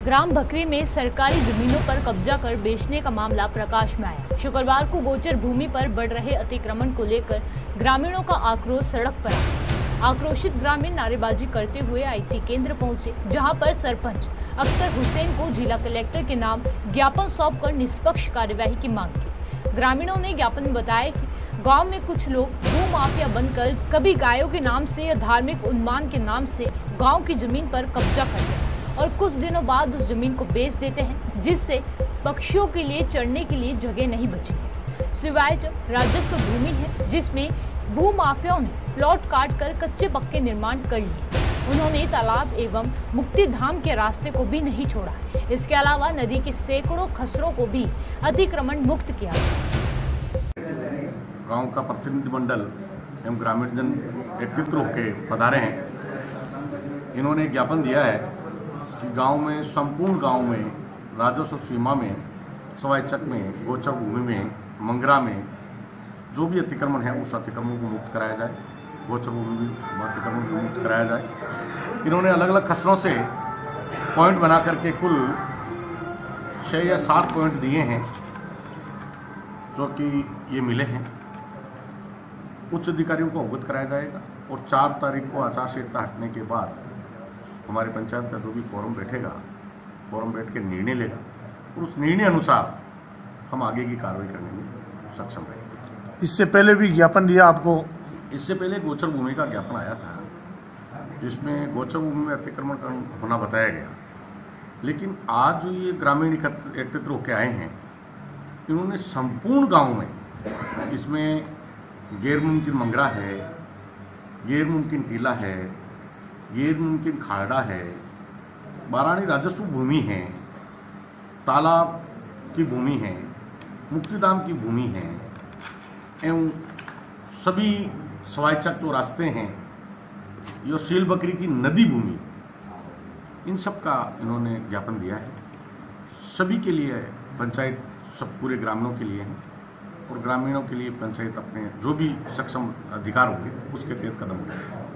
ग्राम भकरी में सरकारी जमीनों पर कब्जा कर बेचने का मामला प्रकाश में आया। शुक्रवार को गोचर भूमि पर बढ़ रहे अतिक्रमण को लेकर ग्रामीणों का आक्रोश सड़क पर आया। आक्रोशित ग्रामीण नारेबाजी करते हुए आईटी केंद्र पहुंचे, जहां पर सरपंच अख्तर हुसैन को जिला कलेक्टर के नाम ज्ञापन सौंपकर निष्पक्ष कार्यवाही की मांग की। ग्रामीणों ने ज्ञापन में बताया कि गांव में कुछ लोग भू माफिया बनकर कभी गायों के नाम से या धार्मिक उन्मान के नाम से गांव की जमीन पर कब्जा करते हैं और कुछ दिनों बाद उस जमीन को बेच देते हैं, जिससे पक्षियों के लिए चढ़ने के लिए जगह नहीं बची। सिवाय जब राजस्व भूमि है जिसमें भू माफियाओं ने प्लॉट काट कर कच्चे पक्के निर्माण कर लिए। उन्होंने तालाब एवं मुक्ति धाम के रास्ते को भी नहीं छोड़ा। इसके अलावा नदी के सैकड़ों खसरों को भी अतिक्रमण मुक्त किया। गांव का प्रतिनिधिमंडल एवं ग्रामीण जन एकत्रित होकर पधारे हैं। इन्होंने ज्ञापन दिया है कि गांव में, संपूर्ण गांव में, राजस्व सीमा में, सवाईचक में, गोचर भूमि में, मंगरा में जो भी अतिक्रमण है उस अतिक्रमण को मुक्त कराया जाए। गोचर भूमि भी अतिक्रमण को मुक्त कराया जाए। इन्होंने अलग अलग खसरों से पॉइंट बना करके कुल 6 या 7 पॉइंट दिए हैं जो कि ये मिले हैं। उच्च अधिकारियों को अवगत कराया जाएगा और 4 तारीख को आचार संहिता हटने के बाद हमारे पंचायत का जो भी फोरम बैठेगा, फोरम बैठ के निर्णय लेगा और उस निर्णय अनुसार हम आगे की कार्रवाई करने में सक्षम रहेंगे। इससे पहले भी ज्ञापन दिया आपको? इससे पहले गोचर भूमि का ज्ञापन आया था जिसमें गोचर भूमि में अतिक्रमण होना बताया गया, लेकिन आज जो ये ग्रामीण एकत्रित होकर आए हैं, इन्होंने संपूर्ण गांव में, इसमें गैर मुमकिन मंगरा है, गैर मुमकिन टीला है, गैर मुमकिन खाड़ा है, बारानी राजस्व भूमि है, तालाब की भूमि है, मुक्तिधाम की भूमि है एवं सभी सवाईचक जो रास्ते हैं, ये सील बकरी की नदी भूमि, इन सब का इन्होंने ज्ञापन दिया है। सभी के लिए पंचायत, सब पूरे ग्रामीणों के लिए है और ग्रामीणों के लिए पंचायत अपने जो भी सक्षम अधिकार होंगे उसके तहत कदम उठाएगी।